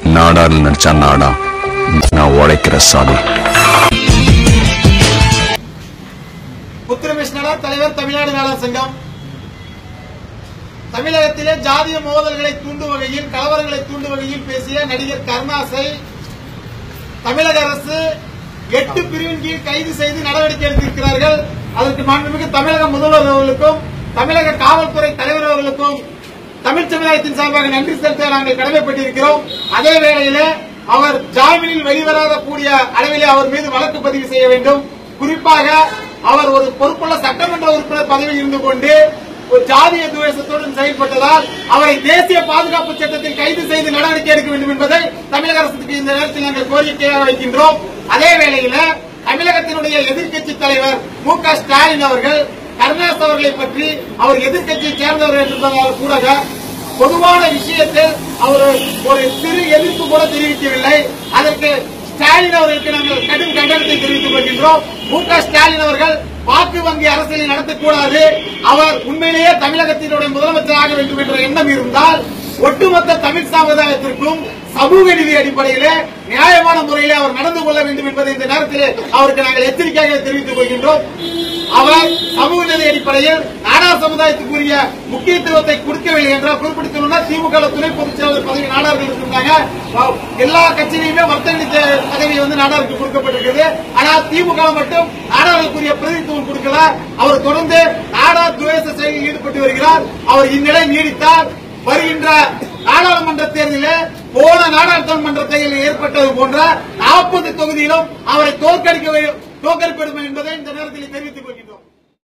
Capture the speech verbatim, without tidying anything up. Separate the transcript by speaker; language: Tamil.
Speaker 1: நாடான்னு நினைச்சா நாடா, நான் உழைக்கிற சாமி.
Speaker 2: புத்திரமிஷ்ணர் தலைவர், தமிழ்நாடு நாடார் சங்கம். தமிழகத்திலே ஜாதிய மோதல்களை தூண்டும் வகையில், கலவரங்களை தூண்டும் வகையில் பேசிய நடிகர் கருணாஸை தமிழக அரசு எட்டு பிரிவின் கீழ் கைது செய்து நடவடிக்கை எடுத்திருக்கிறார்கள். அதற்கு மாண்புமிகு தமிழக முதல்வர் அவர்களுக்கும் தமிழக காவல்துறை தலைவர் அவர்களுக்கும் தமிழ் சமுதாயத்தின் சார்பாக நன்றி செலுத்த நாங்கள் கடமைப்பட்டிருக்கிறோம். அதே வேளையில் அவர் ஜாமீனில் வெளிவராத கூடிய அளவிலே அவர் மீது வழக்கு பதிவு செய்ய வேண்டும். குறிப்பாக அவர் ஒரு பொறுப்புள்ள சட்டமன்ற உறுப்பினர் பதவியில் இருந்து கொண்டு ஒரு ஜாதிய துவேஷத்துடன் செயல்பட்டதால் அவரை தேசிய பாதுகாப்பு சட்டத்தில் கைது செய்து நடவடிக்கை எடுக்க வேண்டும் என்பதை தமிழக அரசுக்கு இந்த நேரத்தில் நாங்கள் கோரிக்கையாக வைக்கின்றோம். அதே வேளையில் தமிழகத்தினுடைய எதிர்க்கட்சி தலைவர் மு க ஸ்டாலின் அவர்கள் கருணாஸ் அவர்களை பற்றி அவர் எதிர்க்கட்சியை சேர்ந்தவர் என்பதால் கூட பொதுவான விஷயத்தில் அவர் ஒரு சிறு எதிர்ப்பு கூட தெரிவிக்கவில்லை. அதற்கு ஸ்டாலின் அவர்களுக்கு நாங்கள் கடும் கண்டனத்தை தெரிவித்துக் கொள்கின்றோம். மு க ஸ்டாலின் அவர்கள் வாக்கு வங்கி அரசியலை நடத்தக்கூடாது, அவர் உண்மையிலேயே தமிழகத்தினுடைய முதலமைச்சராக வேண்டும் என்ற எண்ணம் இருந்தால் ஒட்டுமொத்த தமிழ் சமுதாயத்திற்கும் சமூக நீதி அடிப்படையிலே நியாயமான முறையிலே அவர் நடந்து கொள்ள வேண்டும் என்பதை இந்த நேரத்தில் அவருக்கு நாங்கள் எச்சரிக்கையாக தெரிவித்துக் கொள்கின்றோம். அவர் சமூக நீதி அடிப்படையில் நாடார் சமுதாயத்துக்குரிய முக்கியத்துவத்தை கொடுக்கவில்லை என்றால் குறிப்பிட்டுள்ளனர். திமுக துணை பொதுச் செயலாளர் பதவி நாடார்கள் இருந்தாங்க. எல்லா கட்சியிலுமே வர்த்தக பதவி வந்து நாடாருக்கு கொடுக்கப்பட்டிருக்கிறது. ஆனால் திமுக மட்டும் நாடார்களுக்குரிய பிரதிநிதித்துவம் கொடுக்கல. அவர் தொடர்ந்து நாடார் துவேஷ செயலில் ஈடுபட்டு வருகிறார். அவர் இந்நிலை நீடித்தால் வருகின்ற நாடாளுமன்ற தேர்தலில் போன நாடாளுமன்ற தேர்தலில் ஏற்பட்டது போன்ற நாற்பது தொகுதியிலும் அவரை தோற்கடிக்க தோற்கடிப்படும் என்பதை இந்த நேரத்தில் தெரிவித்துக் கொள்கிறேன்.